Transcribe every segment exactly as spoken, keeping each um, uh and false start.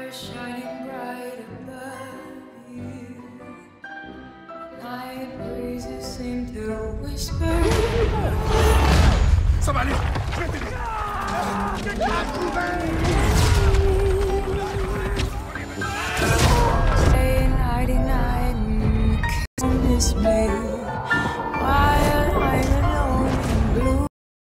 Stars shining bright above you. Night breezes seem to whisper. Ça va aller. Je vais Stay nighty night and kiss me while I'm alone and blue.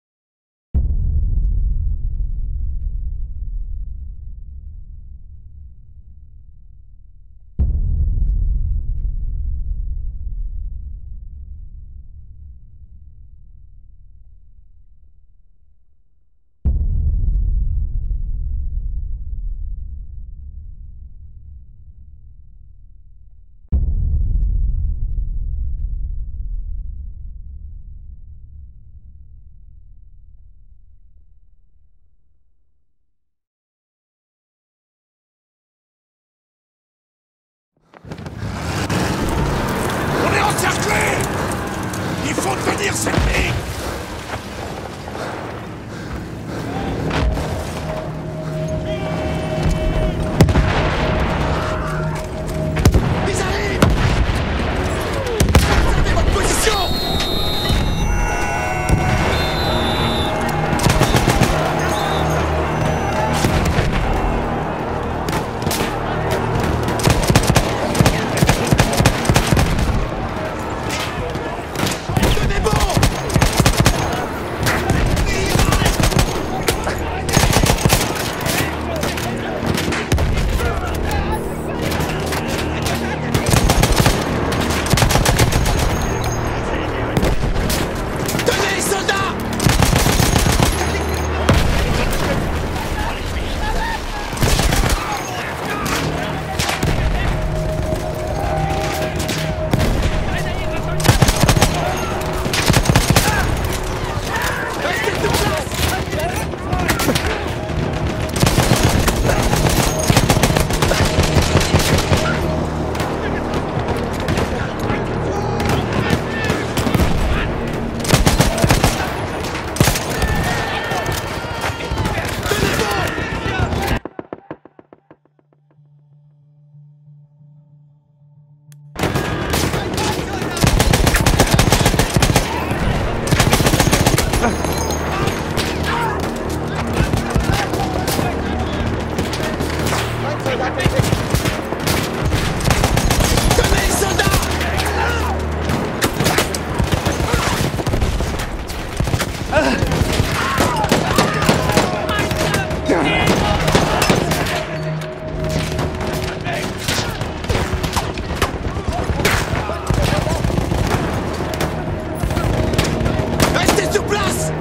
On est encerclés! Il faut tenir cette ligne! Ils arrivent! Conservez votre position! Tenez bon! Tenez, soldats! Restez sur place! Tenez, soldats! Restez sur place!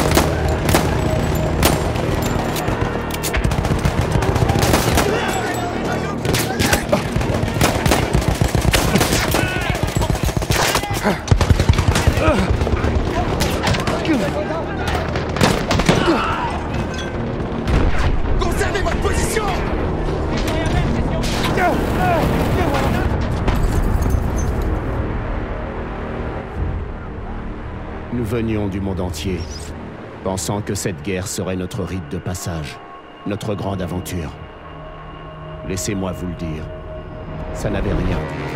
Conservez votre position! Nous venions du monde entier, pensant que cette guerre serait notre rite de passage, notre grande aventure. Laissez-moi vous le dire, ça n'avait rien.